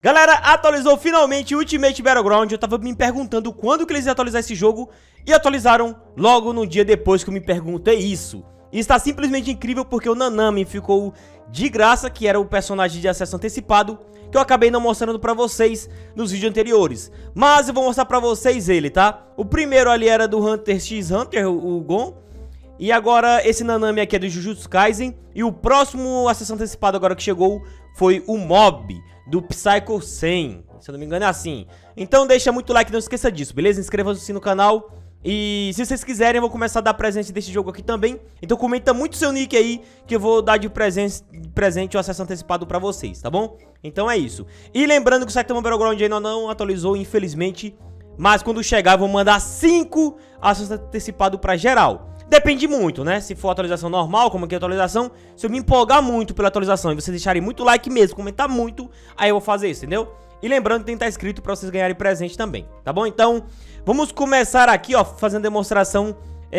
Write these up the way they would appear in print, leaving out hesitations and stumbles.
Galera, atualizou finalmente o Ultimate Battleground. Eu tava me perguntando quando que eles iam atualizar esse jogo. E atualizaram logo no dia depois que eu me perguntei isso. E está simplesmente incrível porque o Nanami ficou de graça, que era o personagem de acesso antecipado, que eu acabei não mostrando pra vocês nos vídeos anteriores. Mas eu vou mostrar pra vocês ele, tá? O primeiro ali era do Hunter x Hunter, o Gon. E agora esse Nanami aqui é do Jujutsu Kaisen. E o próximo acesso antecipado agora que chegou foi o Mob, do Psycho 100. Se eu não me engano é assim. Então deixa muito like, não esqueça disso, beleza? Inscreva-se no canal. E se vocês quiserem, eu vou começar a dar presente desse jogo aqui também. Então comenta muito seu nick aí, que eu vou dar de presente o acesso antecipado pra vocês, tá bom? Então é isso. E lembrando que o Saitama Battleground ainda não atualizou, infelizmente. Mas quando chegar, eu vou mandar 5 acessos antecipados pra geral. Depende muito, né? Se for atualização normal, como aqui é a atualização, se eu me empolgar muito pela atualização e vocês deixarem muito like mesmo, comentar muito, aí eu vou fazer isso, entendeu? E lembrando que tem que estar inscrito pra vocês ganharem presente também, tá bom? Então, vamos começar aqui, ó, fazendo demonstração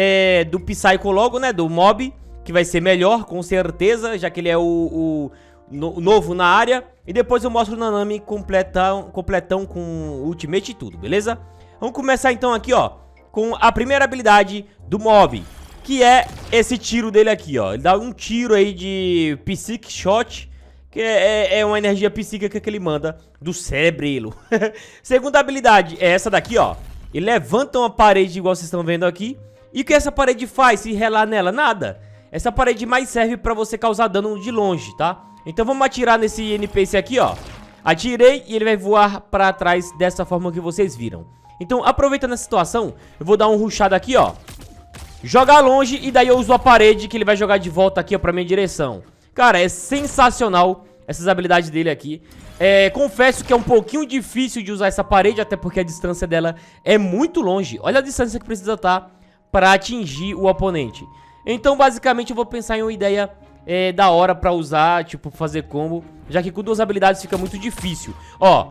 do Psycho logo, né? Do Mob, que vai ser melhor, com certeza, já que ele é o novo na área. E depois eu mostro o Nanami completão com Ultimate e tudo, beleza? Vamos começar então aqui, ó, com a primeira habilidade do Mob, que é esse tiro dele aqui, ó. Ele dá um tiro aí de Psychic Shot, que é uma energia psíquica que ele manda do cérebro. Segunda habilidade é essa daqui, ó. Ele levanta uma parede igual vocês estão vendo aqui. E o que essa parede faz se relar nela? Nada. Essa parede mais serve pra você causar dano de longe, tá? Então vamos atirar nesse NPC aqui, ó. Atirei e ele vai voar pra trás dessa forma que vocês viram. Então, aproveitando essa situação, eu vou dar um rushado aqui, ó. Jogar longe e daí eu uso a parede que ele vai jogar de volta aqui, ó, pra minha direção. Cara, é sensacional essas habilidades dele aqui. Confesso que é um pouquinho difícil de usar essa parede, até porque a distância dela é muito longe. Olha a distância que precisa estar pra atingir o oponente. Então, basicamente, eu vou pensar em uma ideia da hora pra usar, tipo, fazer combo, já que com duas habilidades fica muito difícil. Ó,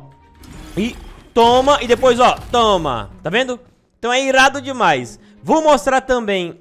e toma, e depois, ó, toma. Tá vendo? Então é irado demais. Vou mostrar também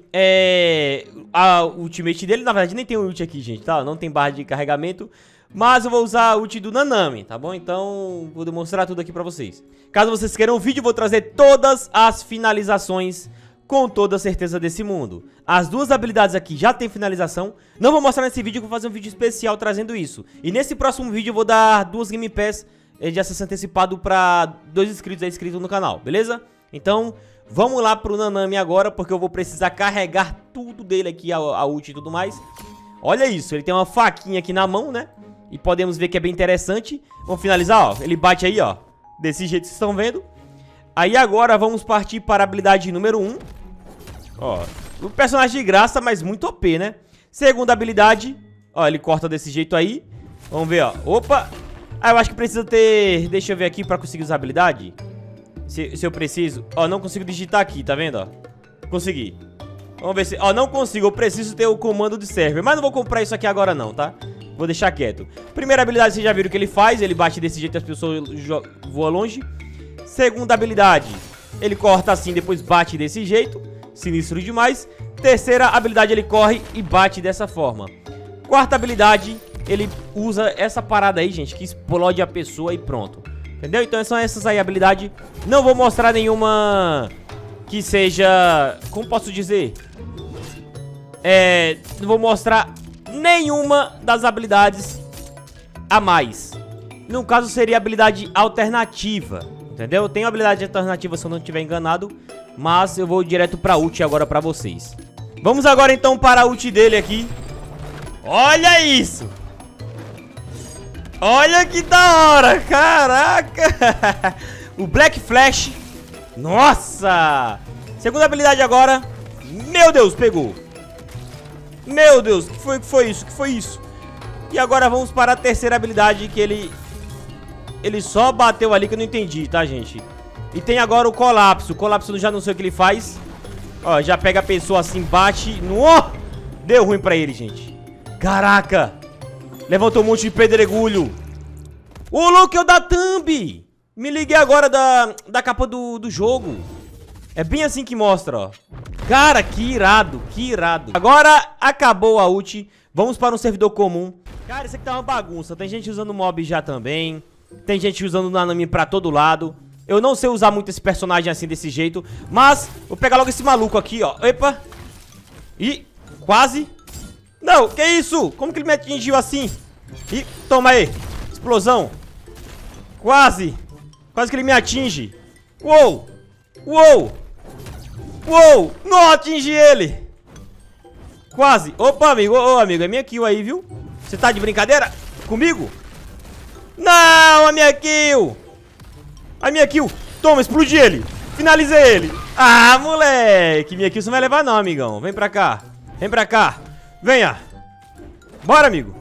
a ultimate dele. Na verdade nem tem ult aqui, gente, tá? Não tem barra de carregamento. Mas eu vou usar a ult do Nanami, tá bom? Então vou demonstrar tudo aqui pra vocês. Caso vocês queiram o vídeo, eu vou trazer todas as finalizações com toda a certeza desse mundo. As duas habilidades aqui já tem finalização. Não vou mostrar nesse vídeo, eu vou fazer um vídeo especial trazendo isso. E nesse próximo vídeo eu vou dar 2 Game Pass de acesso antecipado pra 2 inscritos no canal, beleza? Então, vamos lá pro Nanami agora, porque eu vou precisar carregar tudo dele aqui, a ult e tudo mais. Olha isso, ele tem uma faquinha aqui na mão, né? E podemos ver que é bem interessante. Vamos finalizar, ó, ele bate aí, ó, desse jeito que vocês estão vendo. Aí agora vamos partir para a habilidade número 1. Ó, o personagem de graça, mas muito OP, né? Segunda habilidade, ó, ele corta desse jeito aí. Vamos ver, ó, opa. Ah, eu acho que precisa ter... Deixa eu ver aqui pra conseguir usar a habilidade. Se eu preciso... Ó, não consigo digitar aqui, tá vendo, ó? Consegui. Vamos ver se... Ó, não consigo, eu preciso ter o comando de server. Mas não vou comprar isso aqui agora não, tá? Vou deixar quieto. Primeira habilidade, vocês já viram o que ele faz. Ele bate desse jeito e as pessoas voam longe. Segunda habilidade, ele corta assim, depois bate desse jeito. Sinistro demais. Terceira habilidade, ele corre e bate dessa forma. Quarta habilidade, ele usa essa parada aí, gente, que explode a pessoa e pronto. Entendeu? Então são essas aí habilidades. Não vou mostrar nenhuma que seja... Como posso dizer? Não vou mostrar nenhuma das habilidades a mais. No caso seria habilidade alternativa. Entendeu? Tem habilidade alternativa se eu não estiver enganado. Mas eu vou direto pra ult agora pra vocês. Vamos agora então para a ult dele aqui. Olha isso! Olha que da hora! Caraca! O Black Flash. Nossa! Segunda habilidade agora. Meu Deus, pegou. Meu Deus, que foi isso? Que foi isso? E agora vamos para a terceira habilidade, que ele só bateu ali que eu não entendi, tá, gente? E tem agora o colapso. O colapso eu já não sei o que ele faz. Ó, já pega a pessoa assim, bate. Deu ruim pra ele, gente. Caraca! Levantou um monte de pedregulho. Ô, louco, é o da Thumb. Me liguei agora da capa do jogo. É bem assim que mostra, ó. Cara, que irado, que irado. Agora acabou a ult. Vamos para um servidor comum. Cara, isso aqui tá uma bagunça. Tem gente usando mob já também. Tem gente usando o Nanami pra todo lado. Eu não sei usar muito esse personagem assim, desse jeito. Mas, vou pegar logo esse maluco aqui, ó. Epa. Ih, quase. Não, que isso? Como que ele me atingiu assim? Ih, toma aí. Explosão. Quase. Quase que ele me atinge. Uou. Uou. Uou. Não atingi ele. Quase. Opa, amigo. Ô, amigo, é minha kill aí, viu? Você tá de brincadeira comigo? Não, a minha kill. A minha kill. Toma, explodi ele. Finalizei ele. Ah, moleque. Minha kill você não vai levar não, amigão. Vem pra cá. Vem pra cá. Venha. Bora, amigo.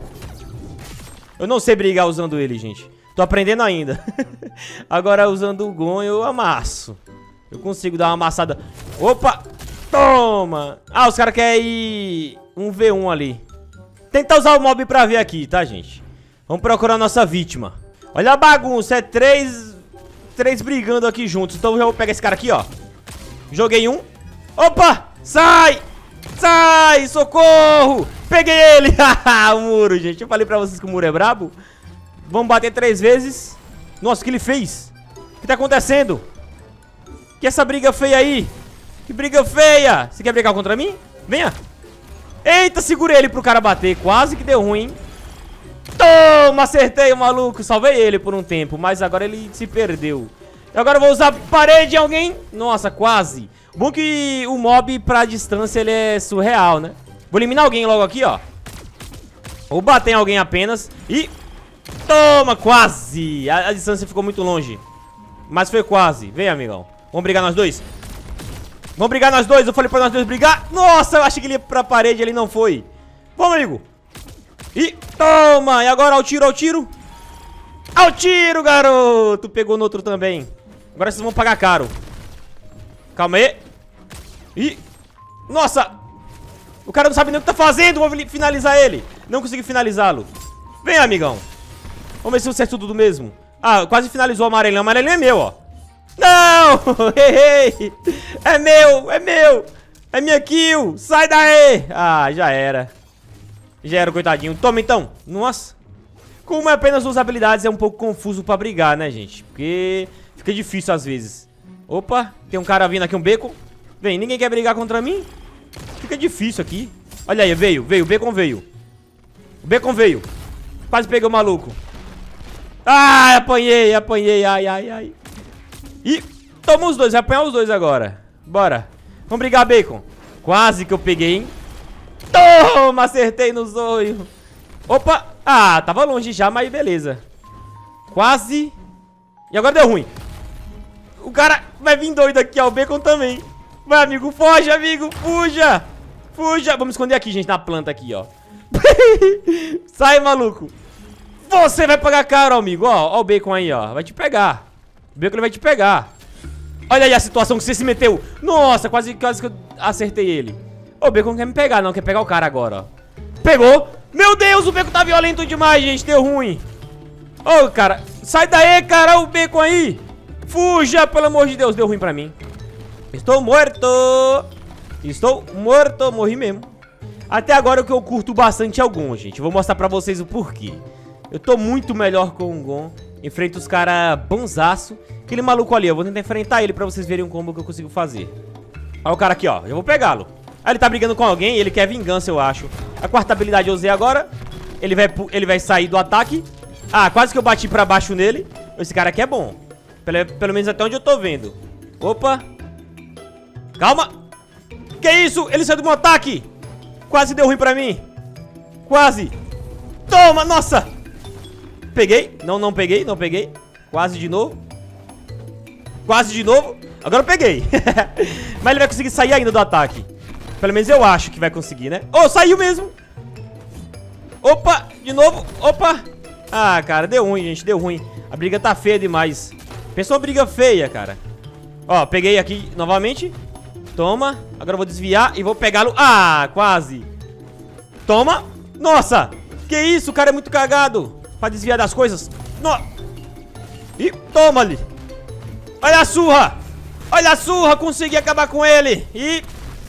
Eu não sei brigar usando ele, gente. Tô aprendendo ainda. Agora usando o Gon eu amasso. Eu consigo dar uma amassada. Opa. Toma. Ah, os caras querem ir 1v1 ali. Tentar usar o mob pra ver aqui, tá, gente? Vamos procurar a nossa vítima. Olha a bagunça. É três brigando aqui juntos. Então eu já vou pegar esse cara aqui, ó. Joguei um. Opa. Sai. Sai. Socorro. Peguei ele. O muro, gente. Eu falei pra vocês que o muro é brabo. Vamos bater 3 vezes. Nossa, o que ele fez? O que tá acontecendo? Que essa briga feia aí? Que briga feia. Você quer brigar contra mim? Venha. Eita, segurei ele pro cara bater. Quase que deu ruim. Toma, acertei o maluco. Salvei ele por um tempo, mas agora ele se perdeu. E agora eu vou usar parede em alguém. Nossa, quase. Bom que o mob pra distância ele é surreal, né? Vou eliminar alguém logo aqui, ó. Vou bater em alguém apenas. E... toma, quase. A distância ficou muito longe. Mas foi quase. Vem, amigão. Vamos brigar nós dois. Vamos brigar nós dois. Eu falei pra nós dois brigar. Nossa, eu achei que ele ia pra parede. Ele não foi. Vamos, amigo. E toma. E agora ao tiro, ao tiro. Ao tiro, garoto. Pegou no outro também. Agora vocês vão pagar caro. Calma aí. E... nossa. O cara não sabe nem o que tá fazendo. Vou finalizar ele. Não consegui finalizá-lo. Vem, amigão. Vamos ver se eu acerto tudo mesmo. Ah, quase finalizou o amarelinho. O amarelinho é meu, ó. Não! Errei! É meu! É meu! É minha kill! Sai daí! Ah, já era. Já era, coitadinho. Toma, então. Nossa. Como é apenas duas habilidades, é um pouco confuso pra brigar, né, gente? Porque fica difícil às vezes. Opa, tem um cara vindo aqui, um bacon. Vem, ninguém quer brigar contra mim? Fica difícil aqui. Olha aí, veio, o bacon veio. O bacon veio. Quase peguei o maluco. Ah, apanhei, ai. E toma os dois, vai apanhar os dois agora. Bora. Vamos brigar, bacon. Quase que eu peguei, hein? Toma, acertei nos olhos. Opa, ah, tava longe já, mas beleza. Quase. E agora deu ruim. O cara vai vir doido aqui, ó, o bacon também. Vai, amigo, foge, amigo, fuja. Fuja, vamos esconder aqui, gente, na planta aqui, ó. Sai, maluco. Você vai pagar caro, amigo, ó, ó o bacon aí, ó, vai te pegar. O bacon ele vai te pegar. Olha aí a situação que você se meteu. Nossa, quase que eu acertei ele. O bacon não quer me pegar, não, quer pegar o cara agora, ó. Pegou. Meu Deus, o bacon tá violento demais, gente, deu ruim. Ô, cara, sai daí, cara, o bacon aí. Fuja, pelo amor de Deus, deu ruim pra mim. Estou morto. Estou morto, morri mesmo. Até agora o que eu curto bastante é o Gon, gente. Eu vou mostrar pra vocês o porquê. Eu tô muito melhor com o Gon. Enfrento os caras bonzaço. Aquele maluco ali, eu vou tentar enfrentar ele pra vocês verem um combo que eu consigo fazer. Olha o cara aqui, ó, eu vou pegá-lo. Ah, ele tá brigando com alguém e ele quer vingança, eu acho. A quarta habilidade eu usei agora. Ele vai sair do ataque. Ah, quase que eu bati pra baixo nele. Esse cara aqui é bom. Pelo menos até onde eu tô vendo. Opa. Calma. Que isso? Ele saiu do meu ataque. Quase deu ruim pra mim. Quase. Toma, nossa. Peguei. Não peguei, não peguei. Quase de novo. Quase de novo. Agora eu peguei. Mas ele vai conseguir sair ainda do ataque. Pelo menos eu acho que vai conseguir, né? Oh, saiu mesmo. Opa, de novo. Opa. Ah, cara, deu ruim, gente, deu ruim. A briga tá feia demais. Pensou uma briga feia, cara. Ó, peguei aqui novamente. Toma. Agora eu vou desviar e vou pegá-lo. Ah, quase. Toma. Nossa. Que isso, o cara é muito cagado pra desviar das coisas. E toma ali. Olha a surra. Olha a surra, consegui acabar com ele. E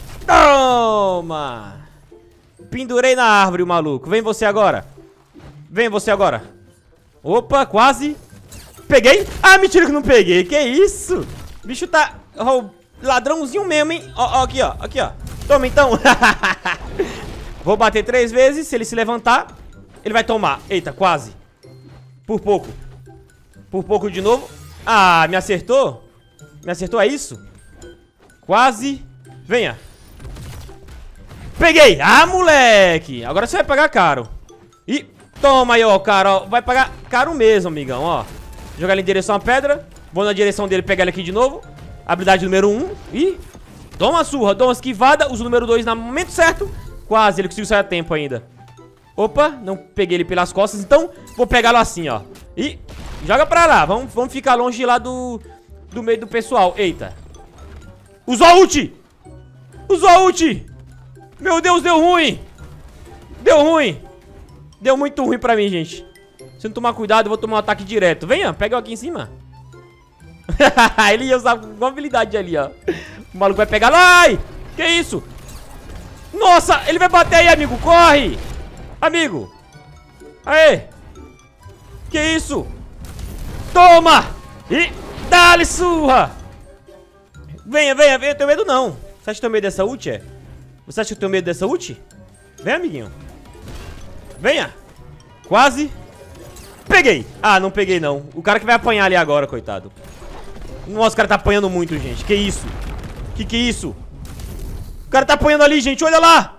toma. Pendurei na árvore o maluco. Vem você agora. Vem você agora. Opa, quase. Peguei? Ah, mentira que não peguei. Que isso? O bicho tá ladrãozinho mesmo, hein? Ó, aqui, ó. Aqui, ó. Toma, então. Vou bater 3 vezes. Se ele se levantar, ele vai tomar. Eita, quase. Por pouco. Por pouco de novo. Ah, me acertou? Me acertou, é isso? Quase. Venha. Peguei. Ah, moleque. Agora você vai pagar caro. E toma aí, ó, cara, ó. Vai pagar caro mesmo, amigão, ó. Jogar ele em direção à pedra. Vou na direção dele, pegar ele aqui de novo. Habilidade número 1. E toma a surra, dá uma esquivada. Usa o número 2 no momento certo. Quase, ele conseguiu sair a tempo ainda. Opa, não peguei ele pelas costas. Então, vou pegá-lo assim, ó. E joga pra lá, vamos ficar longe lá do meio do pessoal. Eita. Usou a ult. Usou a ult. Meu Deus, deu ruim. Deu ruim. Deu muito ruim pra mim, gente. Se não tomar cuidado, eu vou tomar um ataque direto. Venha, pega eu aqui em cima. Ele ia usar uma habilidade ali, ó. O maluco vai pegar lá. Ai, que isso? Nossa, ele vai bater aí, amigo. Corre. Amigo. Aê. Que isso? Toma. E dá-lhe surra. Venha, venha, venha. Eu tenho medo não. Você acha que eu tenho medo dessa ult, é? Você acha que eu tenho medo dessa ult? Vem, amiguinho. Venha. Quase. Peguei. Ah, não peguei não. O cara que vai apanhar ali agora, coitado. Nossa, o cara tá apanhando muito, gente. Que isso? Que é isso? O cara tá apanhando ali, gente. Olha lá.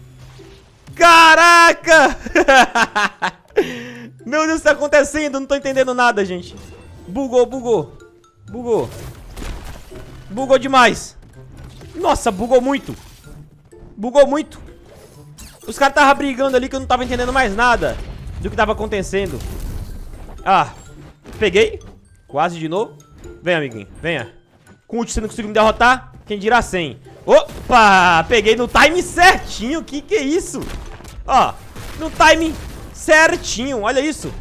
Caraca. Meu Deus, o que tá acontecendo? Não tô entendendo nada, gente. Bugou, bugou. Bugou. Bugou demais. Nossa, bugou muito. Bugou muito. Os caras estavam brigando ali que eu não tava entendendo mais nada do que tava acontecendo. Ah, peguei. Quase de novo. Vem, amiguinho, venha. Com ult você não conseguiu me derrotar, quem dirá 100. Opa, peguei no time certinho. Que é isso? Ó, no time certinho, olha isso.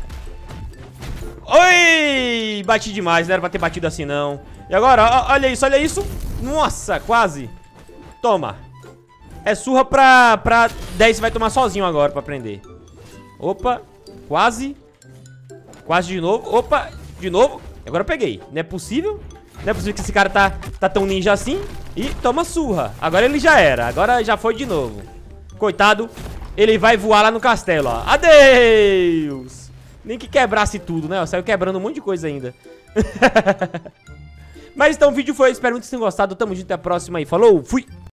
Oi, bati demais, não era pra ter batido assim não. E agora, ó, olha isso, olha isso. Nossa, quase. Toma. É surra pra 10, você vai tomar sozinho agora pra aprender. Opa, quase. Quase de novo, opa, de novo. Agora eu peguei, não é possível. Não é possível que esse cara tá tão ninja assim. E toma surra, agora ele já era. Agora já foi de novo. Coitado, ele vai voar lá no castelo, ó. Adeus. Nem que quebrasse tudo, né? Saiu quebrando um monte de coisa ainda. Mas então o vídeo foi, espero muito que vocês tenham gostado. Tamo junto, até a próxima aí, falou, fui!